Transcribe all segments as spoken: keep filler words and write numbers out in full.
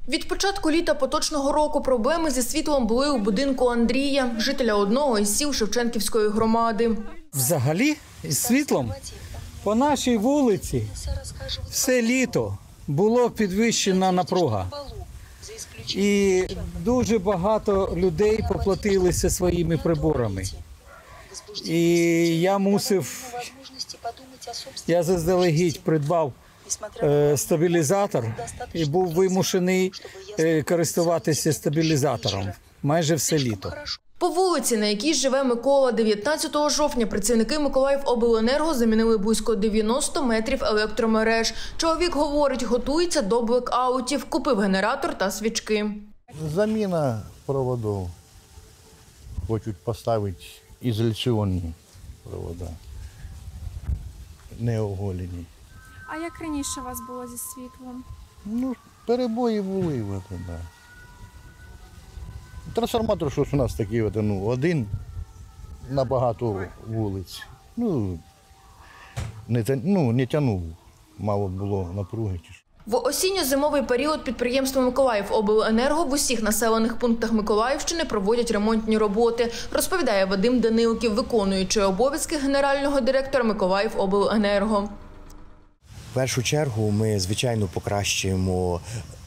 Від початку літа поточного року проблеми зі світлом були у будинку Андрія, жителя одного із сіл Шевченківської громади. Взагалі, із світлом по нашій вулиці все літо було підвищена напруга. І дуже багато людей поплатилися своїми приборами. І я мусив, я заздалегідь придбав е, стабілізатор і був вимушений е, користуватися стабілізатором майже все літо. По вулиці, на якій живе Микола, дев'ятнадцятого жовтня працівники Миколаївобленерго замінили близько дев'яноста метрів електромереж. Чоловік говорить, готується до блекаутів, купив генератор та свічки. Заміна проводів. Хочуть поставити ізоляційні проводи, не оголені. А як раніше у вас було зі світлом? Ну, перебої були. От, да. Трансформатор, що ж у нас такий, от, ну, один на багато вулиць. Ну, не, ну, не тягнув, мало було напруги. В осінньо-зимовий період підприємство Миколаївобленерго в усіх населених пунктах Миколаївщини проводять ремонтні роботи, розповідає Вадим Данилків, виконуючий обов'язки генерального директора Миколаївобленерго. В першу чергу ми, звичайно, покращуємо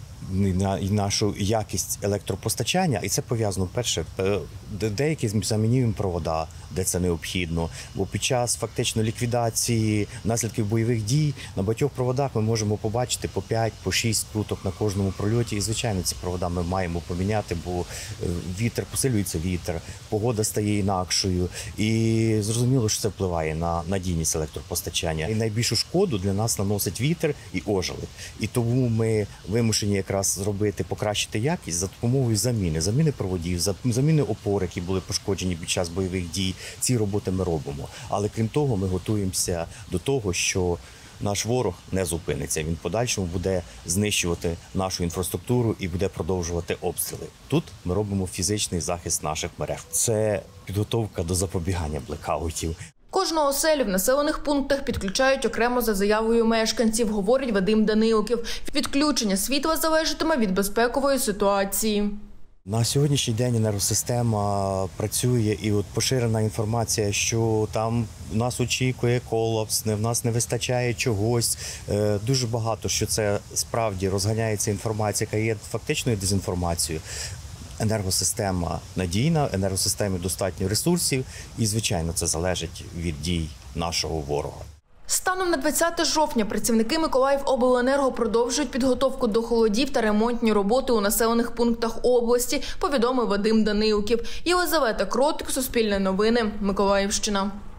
нашу якість електропостачання, і це пов'язано, перше, деякі замінюємо провода, де це необхідно, бо під час фактично ліквідації наслідків бойових дій на багатьох проводах ми можемо побачити по п'ять, по шість круток на кожному прольоті, і, звичайно, ці провода ми маємо поміняти, бо вітер, посилюється вітер, погода стає інакшою, і зрозуміло, що це впливає на надійність електропостачання. І найбільшу шкоду для нас наносить вітер і ожеледь. І тому ми вимушені якраз зробити, покращити якість за допомогою заміни, заміни проводів, заміни опор, які були пошкоджені під час бойових дій. Ці роботи ми робимо. Але крім того, ми готуємося до того, що наш ворог не зупиниться. Він в подальшому буде знищувати нашу інфраструктуру і буде продовжувати обстріли. Тут ми робимо фізичний захист наших мереж. Це підготовка до запобігання блекаутів. Кожну оселю в населених пунктах підключають окремо за заявою мешканців, говорить Вадим Данилків. Відключення світла залежатиме від безпекової ситуації. На сьогоднішній день енергосистема працює, і от поширена інформація, що там нас очікує колапс, в нас не вистачає чогось. Дуже багато, що це справді розганяється інформація, яка є фактичною дезінформацією. Енергосистема надійна, енергосистемі достатньо ресурсів і, звичайно, це залежить від дій нашого ворога. Станом на двадцяте жовтня працівники Миколаївобленерго продовжують підготовку до холодів та ремонтні роботи у населених пунктах області, повідомив Вадим Данилків. Єлизавета Кротик, Суспільне новини, Миколаївщина.